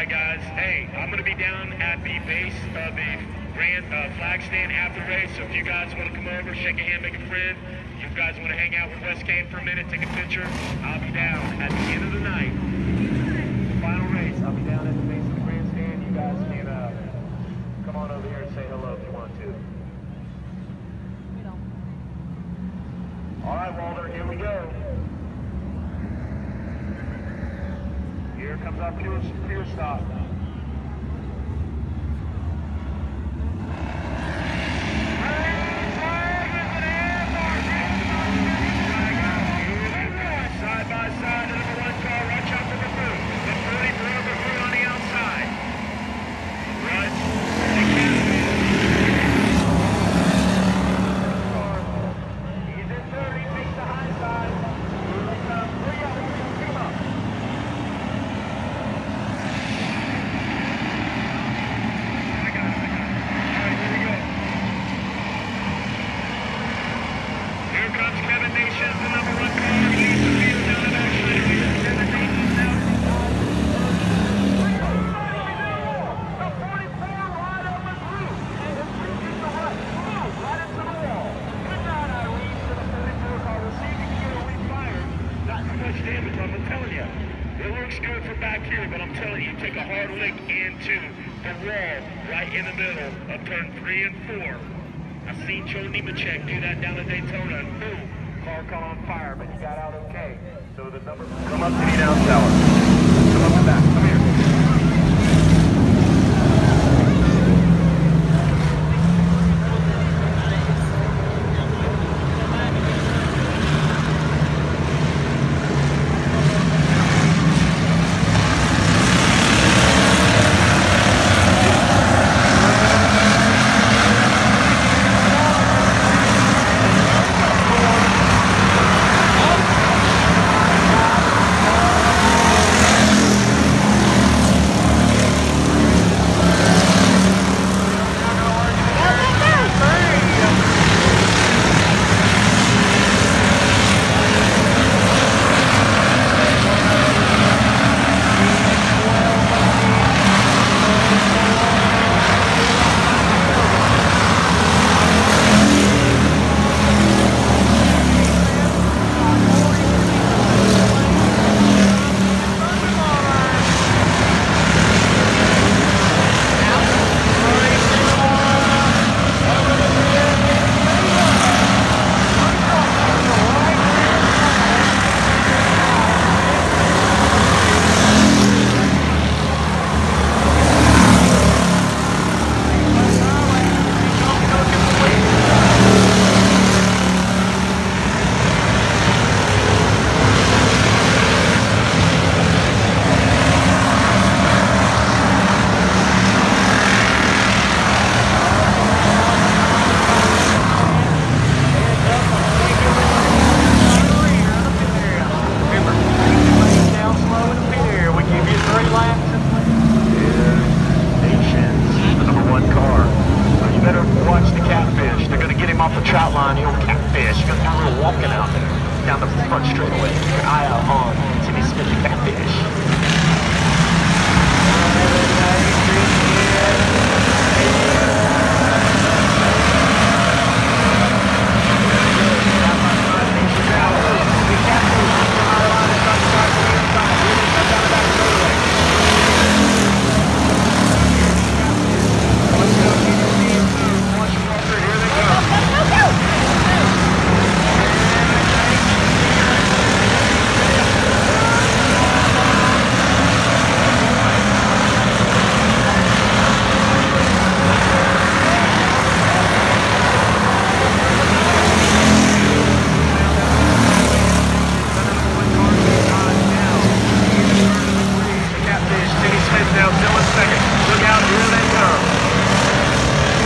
right, guys. Hey, I'm going to be down at the base of the grand flag stand after the race, so if you guys want to come over, shake a hand, make a friend, you guys want to hang out with West Kane for a minute, take a picture, I'll be down at the end of the night. The final race, I'll be down at the base of the grandstand. You guys can come on over here and say hello if you want to. All right, Walter, here we go. Here comes our pure stop. Side by side, the number 1 car, right shot number 2. And 30 for number 3 on the outside. Right. He's in 30, takes the high side. Here they come. Pick him up. I got it. All right, here we go. Here comes Kevin Nations, the number 1 car. He leads the field down the backside. Kevin Nations now. The 44 right up the roof. And it's reaching the right. Right into the wall. Good night, Irene, to the 44 car. We'll see if you can get a refire. Not too much damage, I'm telling you. It looks good from back here, but I'm telling you, take a hard lick into the wall right in the middle of turn 3 and 4. I've seen Joe Nemechek do that down at Daytona, and boom, car caught on fire, but he got out okay. So the number... Come up to me now, Tower. Come up the back. Come here.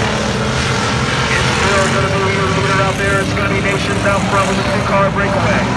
Out there, it's going to be Nations out front with a 2-car breakaway.